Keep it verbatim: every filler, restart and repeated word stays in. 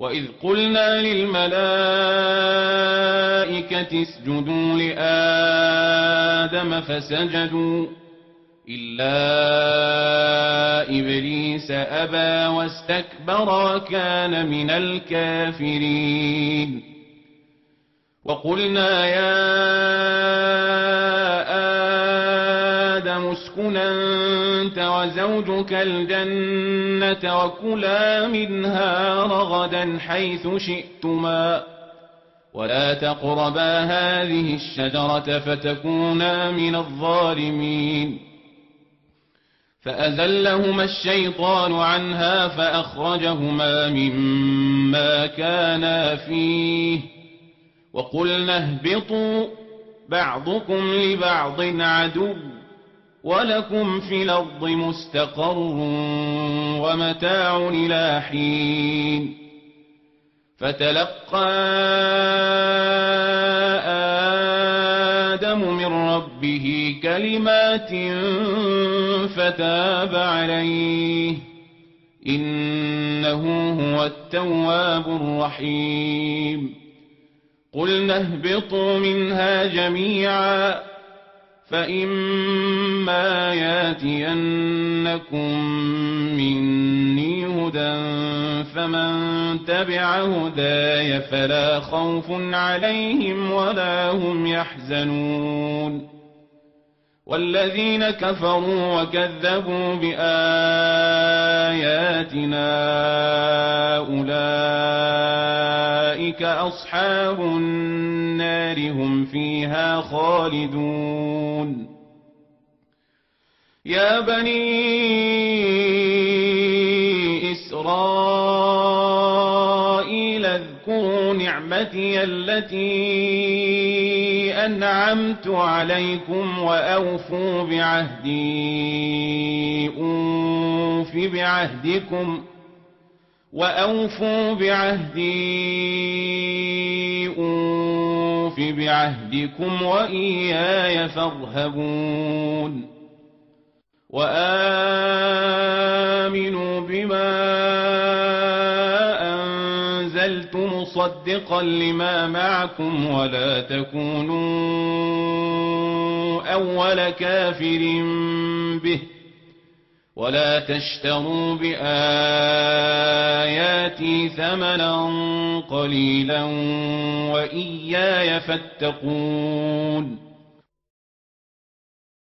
وإذ قلنا للملائكة اسجدوا لآدم فسجدوا إلا إبليس أبى واستكبر وكان من الكافرين وقلنا يا آدم اسكن أنت وزوجك الجنة وكلا منها رغدا حيث شئتما ولا تقربا هذه الشجرة فتكونا من الظالمين فأزلهما الشيطان عنها فأخرجهما مما كانا فيه وقلنا اهبطوا بعضكم لبعض عدو ولكم في الأرض مستقر ومتاع إلى حين فتلقى آدم من ربه كلمات فتاب عليه إنه هو التواب الرحيم قلنا اهبطوا منها جميعا فإما ياتينكم مني هدى فمن تبع هداي فلا خوف عليهم ولا هم يحزنون والذين كفروا وكذبوا بآياتنا أولئك أصحاب النار هم فيها خالدون يا بني إسرائيل اذكروا نعمتي التي أنعمت عليكم وأوفوا بعهدي أوف بعهدكم وأوفوا بعهدي أوف بعهدكم وإياي فارهبون وآمنوا بما أنزلت مصدقا لما معكم ولا تكونوا أول كافر به ولا تشتروا بآياتي ثمنا قليلا وإياي فاتقون